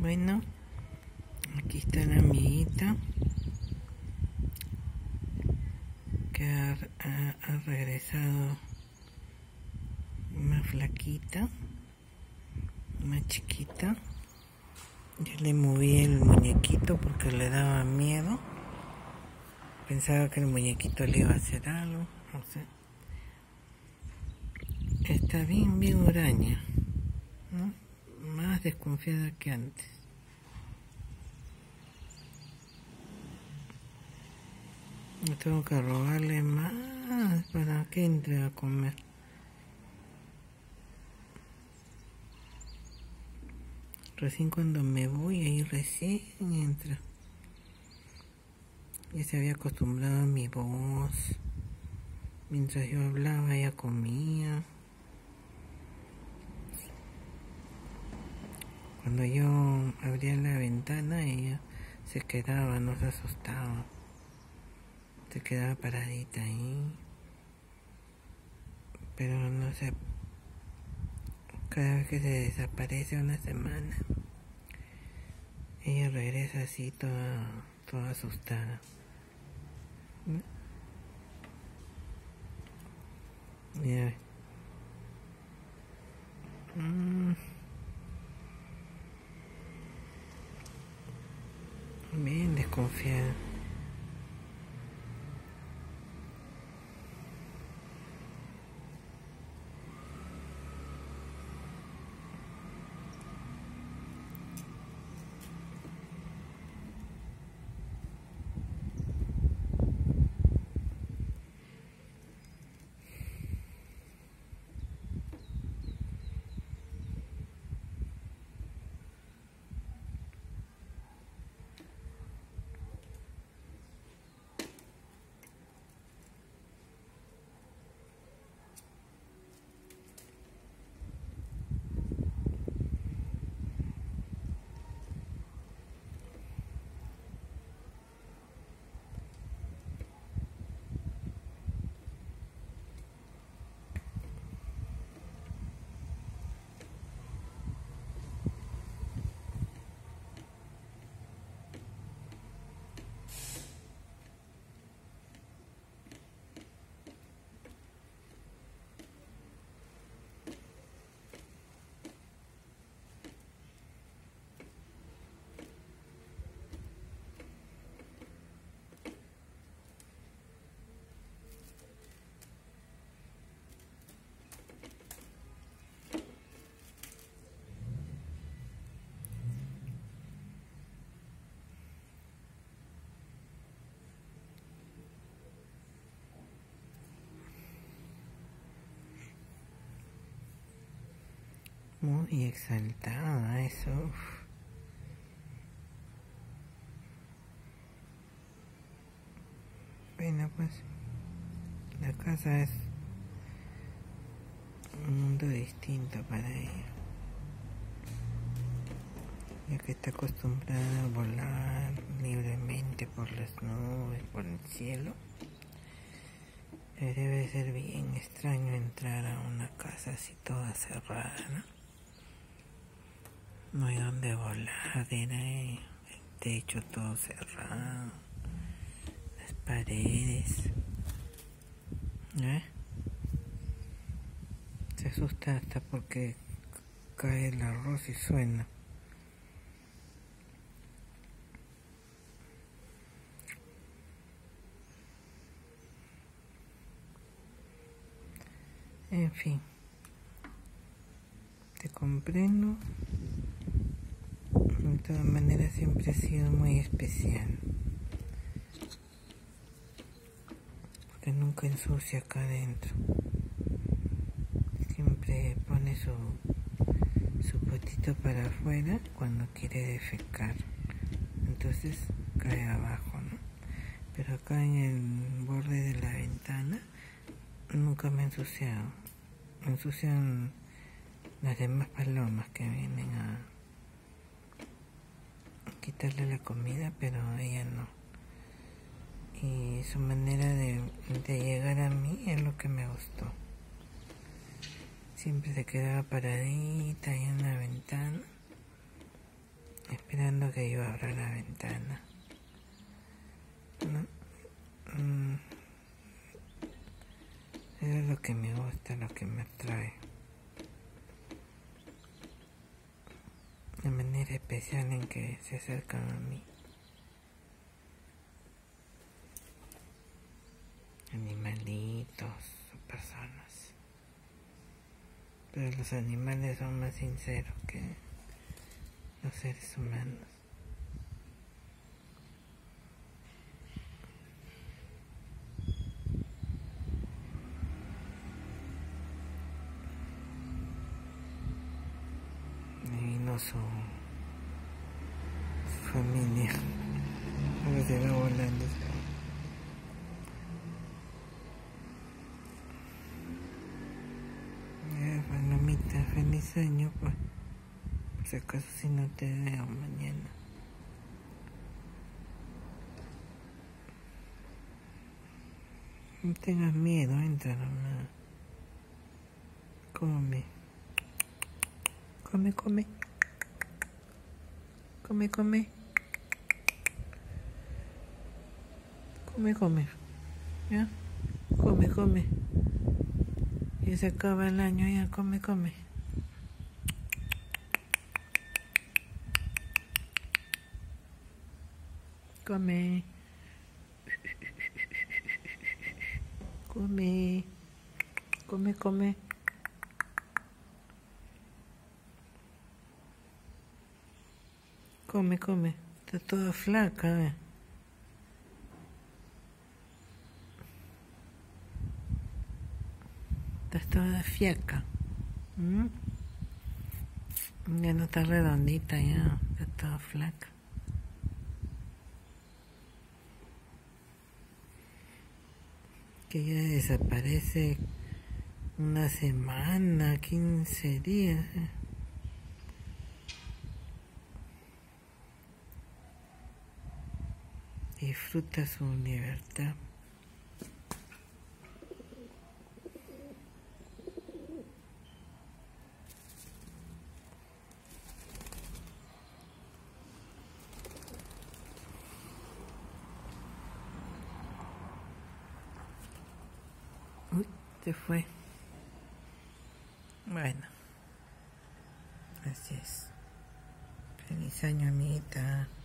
Bueno, aquí está la amiguita que ha regresado más flaquita, más chiquita. Yo le moví el muñequito porque le daba miedo. Pensaba que el muñequito le iba a hacer algo, no sé. Está bien huraña, ¿no? Más desconfiada que antes. No tengo que robarle más para que entre a comer. Recién cuando me voy, ahí recién entra. Ya se había acostumbrado a mi voz. Mientras yo hablaba, ella comía. Cuando yo abría la ventana, ella se quedaba, no se asustaba. Se quedaba paradita ahí. Pero no sé, cada vez que se desaparece una semana, ella regresa así toda asustada. Ya. Bien desconfiada. Muy exaltada, eso. Bueno, pues la casa es un mundo distinto para ella, ya que está acostumbrada a volar libremente por las nubes, por el cielo. Debe ser bien extraño entrar a una casa así toda cerrada, ¿no? No hay donde volar, el techo todo cerrado, las paredes, ¿eh? Se asusta hasta porque cae el arroz y suena. En fin, te comprendo. De todas maneras siempre ha sido muy especial, porque nunca ensucia acá adentro. Siempre pone su potito para afuera cuando quiere defecar. Entonces cae abajo, ¿no? Pero acá en el borde de la ventana nunca me ha ensuciado. Me ensucian las demás palomas que vienen a quitarle la comida, pero ella no. Y su manera de llegar a mí es lo que me gustó. Siempre se quedaba paradita ahí en la ventana, esperando que yo abra la ventana. ¿No? Es lo que me gusta, lo que me atrae. La manera especial en que se acercan a mí. Animalitos o personas. Pero los animales son más sinceros que los seres humanos. Y vino su familia. Ahora se va volando. Palomita, feliz año, pues. Por si acaso si no te veo mañana. No tengas miedo, entra nomás. Come. Come, come. Come, come. Come, come. ¿Ya? Come, come. Ya se acaba el año, ya come, come. Come. Come. Come, come. Come, come. Está toda flaca, ¿eh? Estás toda fiaca. Ya no está redondita, ya. Está toda flaca. Que ya desaparece una semana, 15 días. Disfruta su libertad. Uy, se fue. Bueno, así es. Feliz año, amiguita.